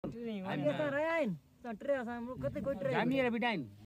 Ini, ini kan rayain. Satria sama kete kau try. Kami ada bidain.